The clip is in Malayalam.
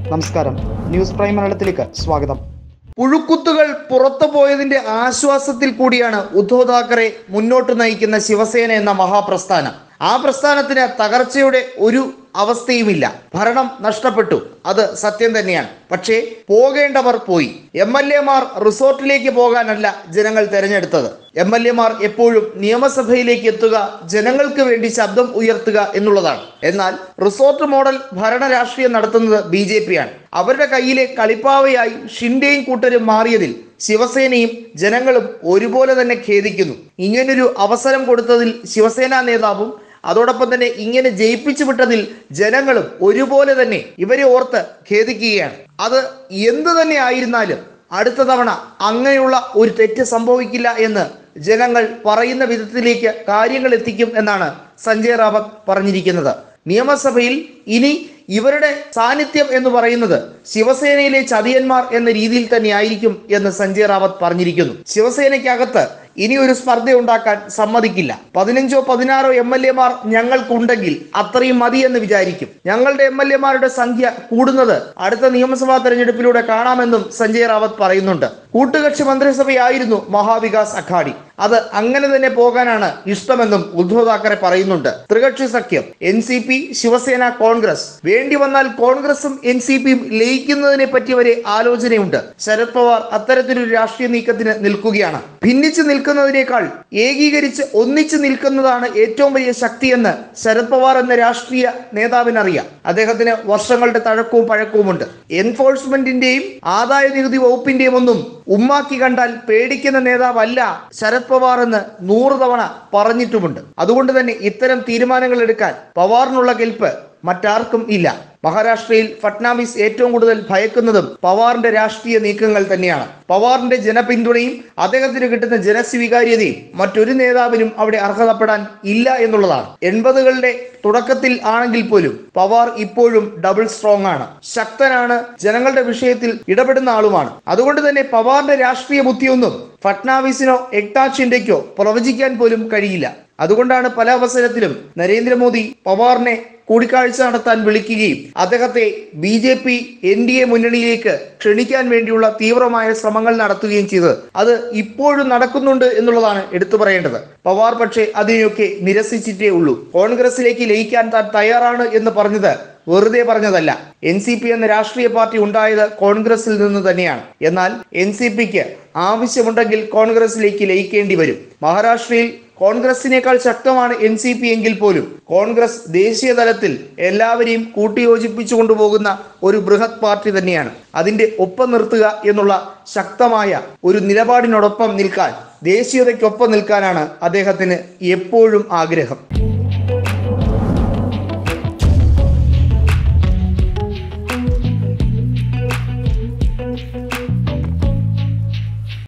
നമസ്കാരം, ന്യൂസ് പ്രൈം മലയാളത്തിലേക്ക് സ്വാഗതം. പുഴുക്കുത്തുകൾ പുറത്തു പോയതിന്റെ ആശ്വാസത്തിൽ കൂടിയാണ് ഉദ്ധവ് താക്കറെ മുന്നോട്ട് നയിക്കുന്ന ശിവസേന എന്ന മഹാപ്രസ്ഥാനം. ആ പ്രസ്ഥാനത്തിന് തകർച്ചയുടെ ഒരു അവസ്ഥയുമില്ല. ഭരണം നഷ്ടപ്പെട്ടു, അത് സത്യം തന്നെയാണ്. പക്ഷേ പോകേണ്ടവർ പോയി. MLA-മാർ റിസോർട്ടിലേക്ക് പോകാനല്ല ജനങ്ങൾ തെരഞ്ഞെടുത്തത്. MLA-മാർ എപ്പോഴും നിയമസഭയിലേക്ക് എത്തുക, ജനങ്ങൾക്ക് വേണ്ടി ശബ്ദം ഉയർത്തുക എന്നുള്ളതാണ്. എന്നാൽ റിസോർട്ട് മോഡൽ ഭരണ രാഷ്ട്രീയം നടത്തുന്നത് BJP-യാണ്. അവരുടെ കയ്യിലെ കളിപ്പാവയായി ഷിൻഡെയും കൂട്ടരും മാറിയതിൽ ശിവസേനയും ജനങ്ങളും ഒരുപോലെ തന്നെ ഖേദിക്കുന്നു. ഇങ്ങനൊരു അവസരം കൊടുത്തതിൽ ശിവസേന നേതാവും അതോടൊപ്പം തന്നെ ഇങ്ങനെ ജയിപ്പിച്ചു വിട്ടതിൽ ജനങ്ങളും ഒരുപോലെ തന്നെ ഇവരെ ഓർത്ത് ഖേദിക്കുകയാണ്. അത് എന്തു തന്നെ ആയിരുന്നാലും അടുത്ത തവണ അങ്ങനെയുള്ള ഒരു തെറ്റ് സംഭവിക്കില്ല എന്ന് ജനങ്ങൾ പറയുന്ന വിധത്തിലേക്ക് കാര്യങ്ങൾ എത്തിക്കും എന്നാണ് സഞ്ജയ് റാവത്ത് പറഞ്ഞിരിക്കുന്നത്. നിയമസഭയിൽ ഇനി ഇവരുടെ സാന്നിധ്യം എന്ന് പറയുന്നത് ശിവസേനയിലെ ചതിയന്മാർ എന്ന രീതിയിൽ തന്നെ ആയിരിക്കും എന്ന് സഞ്ജയ് റാവത്ത് പറഞ്ഞിരിക്കുന്നു. ശിവസേനയ്ക്കകത്ത് ഇനി ഒരു സ്പർദ്ധ ഉണ്ടാക്കാൻ സമ്മതിക്കില്ല. 15 or 16 MLA-മാർ ഞങ്ങൾക്കുണ്ടെങ്കിൽ അത്രയും മതി എന്ന് വിചാരിക്കും. ഞങ്ങളുടെ MLA-മാരുടെ സംഖ്യ കൂടുന്നത് അടുത്ത നിയമസഭാ തെരഞ്ഞെടുപ്പിലൂടെ കാണാമെന്നും സഞ്ജയ് റാവത്ത് പറയുന്നുണ്ട്. കൂട്ടുകക്ഷി മന്ത്രിസഭയായിരുന്നു മഹാവികാസ് അഘാടി. അത് അങ്ങനെ തന്നെ പോകാനാണ് ഇഷ്ടമെന്നും ഉദ്ധവ് താക്കറെ പറയുന്നുണ്ട്. ത്രികക്ഷി സഖ്യം NCP, ശിവസേന, കോൺഗ്രസ്, വേണ്ടി വന്നാൽ കോൺഗ്രസും NCPയും ലയിക്കുന്നതിനെ പറ്റി വരെ ആലോചനയുണ്ട്. ശരത് പവാർ അത്തരത്തിലൊരു രാഷ്ട്രീയ നീക്കത്തിന് നിൽക്കുകയാണ്. ഭിന്നിച്ച് നിൽക്കുന്നതിനേക്കാൾ ഏകീകരിച്ച് ഒന്നിച്ച് നിൽക്കുന്നതാണ് ഏറ്റവും വലിയ ശക്തിയെന്ന് ശരത് പവാർ എന്ന രാഷ്ട്രീയ നേതാവിനറിയാം. അദ്ദേഹത്തിന് വർഷങ്ങളുടെ തഴക്കവും പഴക്കവുമുണ്ട്. എൻഫോഴ്സ്മെന്റിന്റെയും ആദായ നികുതി വകുപ്പിന്റെയും ഒന്നും ഉമ്മാക്കി കണ്ടാൽ പേടിക്കുന്ന നേതാവല്ല ശരത് പവാർ എന്ന് 100 തവണ പറഞ്ഞിട്ടുമുണ്ട്. അതുകൊണ്ട് തന്നെ ഇത്തരം തീരുമാനങ്ങൾ എടുക്കാൻ പവാറിനുള്ള കെൽപ്പ് മറ്റാർക്കും ഇല്ല. മഹാരാഷ്ട്രയിൽ ഫട്നാവിസ് ഏറ്റവും കൂടുതൽ ഭയക്കുന്നതും പവാറിന്റെ രാഷ്ട്രീയ നീക്കങ്ങൾ തന്നെയാണ്. പവാറിന്റെ ജനപിന്തുണയും അദ്ദേഹത്തിന് കിട്ടുന്ന ജനസ്വീകാര്യതയും മറ്റൊരു നേതാവിനും അവിടെ അർഹതപ്പെടാൻ ഇല്ല എന്നുള്ളതാണ്. 80കളുടെ തുടക്കത്തിൽ ആണെങ്കിൽ പോലും പവാർ ഇപ്പോഴും ഡബിൾ സ്ട്രോങ് ആണ്, ശക്തനാണ്, ജനങ്ങളുടെ വിഷയത്തിൽ ഇടപെടുന്ന ആളുമാണ്. അതുകൊണ്ട് തന്നെ പവാറിന്റെ രാഷ്ട്രീയ ബുദ്ധിയൊന്നും ഫട്നാവിസിനോ എക്നാഥ് ഷിൻഡെക്കോ പ്രവചിക്കാൻ പോലും കഴിയില്ല. അതുകൊണ്ടാണ് പല അവസരത്തിലും നരേന്ദ്രമോദി പവാറിനെ കൂടിക്കാഴ്ച നടത്താൻ വിളിക്കുകയും അദ്ദേഹത്തെ BJP NDA മുന്നണിയിലേക്ക് ക്ഷണിക്കാൻ വേണ്ടിയുള്ള തീവ്രമായ ശ്രമങ്ങൾ നടത്തുകയും ചെയ്തത്. അത് ഇപ്പോഴും നടക്കുന്നുണ്ട് എന്നുള്ളതാണ് എടുത്തു പറയേണ്ടത്. പവാർ പക്ഷേ അതിനെയൊക്കെ നിരസിച്ചിട്ടേ ഉള്ളൂ. കോൺഗ്രസിലേക്ക് ലയിക്കാൻ താൻ തയ്യാറാണ് എന്ന് പറഞ്ഞത് വെറുതെ പറഞ്ഞതല്ല. NCP എന്ന രാഷ്ട്രീയ പാർട്ടി ഉണ്ടായത് കോൺഗ്രസിൽ നിന്ന് തന്നെയാണ്. എന്നാൽ NCPക്ക് ആവശ്യമുണ്ടെങ്കിൽ കോൺഗ്രസിലേക്ക് ലയിക്കേണ്ടി വരും. മഹാരാഷ്ട്രയിൽ കോൺഗ്രസിനേക്കാൾ ശക്തമാണ് NCP എങ്കിൽ പോലും കോൺഗ്രസ് ദേശീയ തലത്തിൽ എല്ലാവരെയും കൂട്ടിയോജിപ്പിച്ചു കൊണ്ടുപോകുന്ന ഒരു ബൃഹത് പാർട്ടി തന്നെയാണ്. അതിന്റെ ഒപ്പം നിർത്തുക എന്നുള്ള ശക്തമായ ഒരു നിലപാടിനോടൊപ്പം നിൽക്കാൻ, ദേശീയതയ്ക്കൊപ്പം നിൽക്കാനാണ് അദ്ദേഹത്തിന് എപ്പോഴും ആഗ്രഹം.